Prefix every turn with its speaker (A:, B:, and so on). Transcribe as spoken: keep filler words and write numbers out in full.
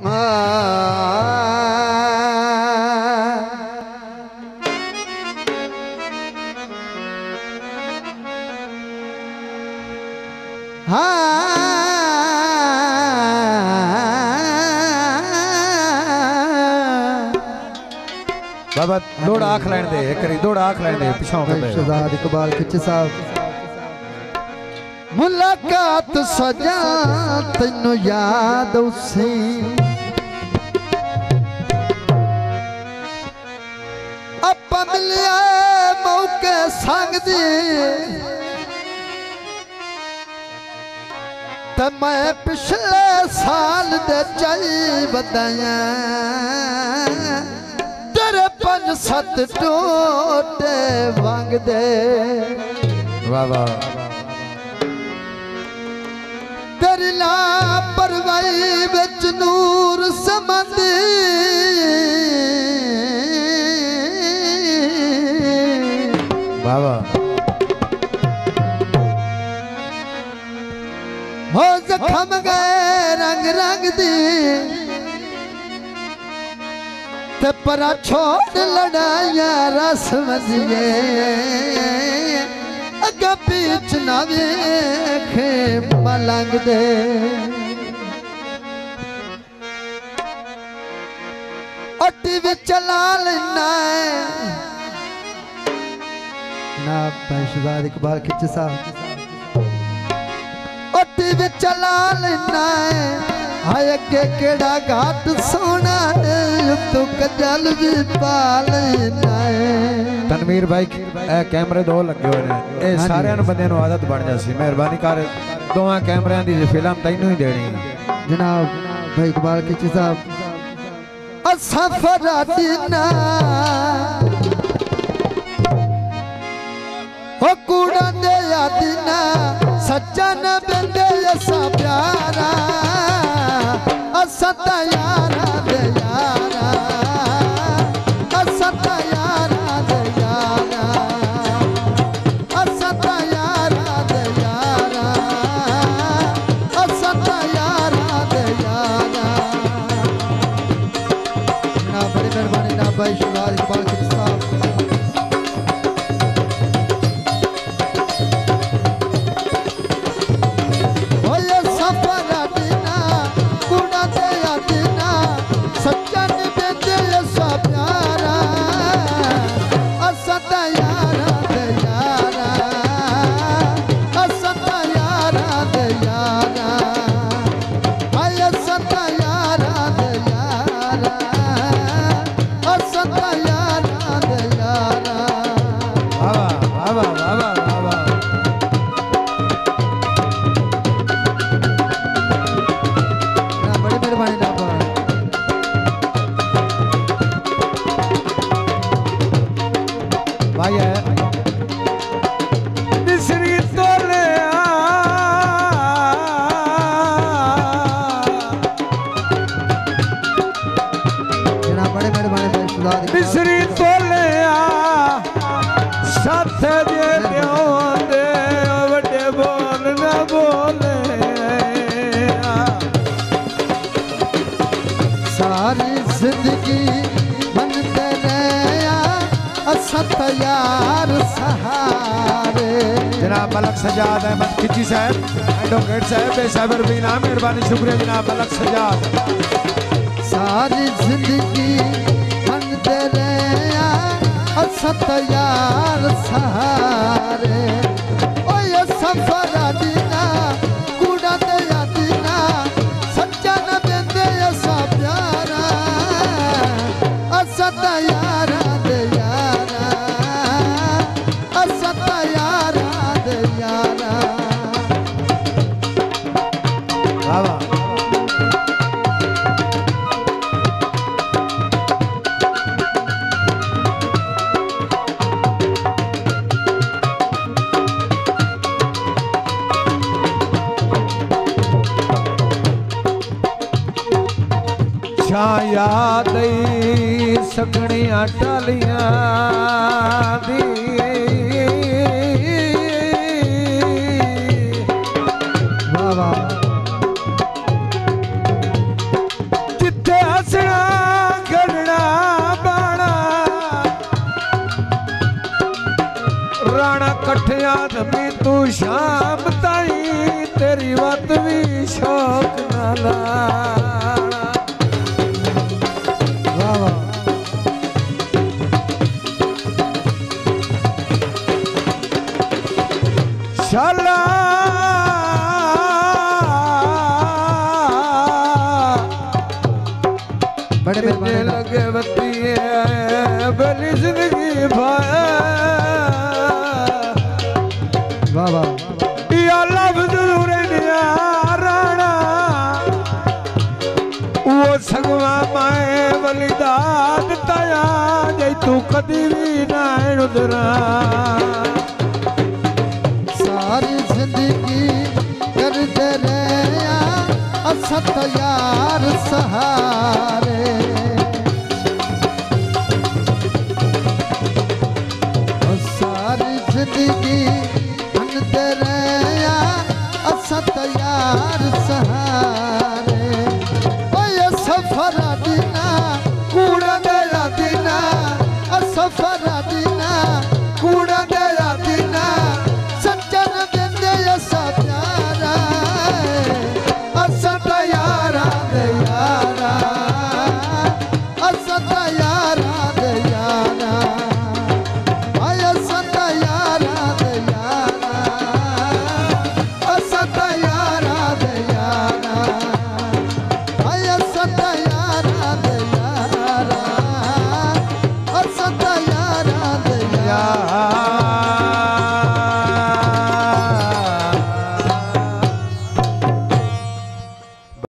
A: बाबा दौड़ आख लैन दे करी दौड़ आख लैन दे पिछों के
B: शहजाद इकबाल खिच साहब मुलाकात सजा तेनू याद उसी अपा मिलिया मौके संग दी ते मैं पिछले साल दे चई बताया तेरे पंज सत टोटे वांग दे
A: वाह वाह
B: तेरी लापरवाही बिच नूर समंदी
A: वाह वाह
B: हो जखम गए रंग रंग दी ते परा छोड़ लड़ाइया रस मजिए अगे पीछ ना वेखे मलंग दे टीवी चला लेना ना शहजाद इकबाल खिच साहब टीवी चला लेना हाय अगे केड़ा घाट सोना तू कजल भी पा लेना
A: तनवीर भाई ए कैमरे दो लगे हुए ने ए सारे बंदे नु आदत बन जासी मेहरबानी कर दोवां कैमरियां दी फिल्म तैनू ही देनी
B: जनाब भाई इकबाल खिची साहब असफर दीना हो कूड़ा दे यादिना सच्चा न बंदे ऐसा प्यारा असता यारा दे यारा असता यारा दे यारा असता यारा दे यारा असता यारा दे यारा ना बड़ी मेहरबानी ना भाई शहजाद इकबाल खिच साहब यार सहारे
A: जनाब मलक सजाद अहमद खिची साहब एडवोकेट साहब बेसबर भी ना मेहरबानी शुक्रिया जनाब मलक सजाद
B: सारी जिंदगी मनते रहे असत यार सहारे ओ ये सफर दीना कूड़ा दे यादीना सच्चा न बेंदे ऐसा प्यारा असत यारा दे यारा असत यारा दे यारा
A: वाह याद सकनिया टालियां दी भी तू शाम ताई तेरी बात भी शौक नाला
B: वाह वाह
A: शाला
B: बड़े मेहरबान
A: लगे बत्ती बली जिंदगी भाई
B: वाह वाह
A: या लफ्ज राणा वो सगवा माए बलिदान तया जै तू कदी भी ना उधरा
B: सारी जिंदगी करते रहा असत यार सहारे और सारी जिंदगी करते रहा असत यार सहारे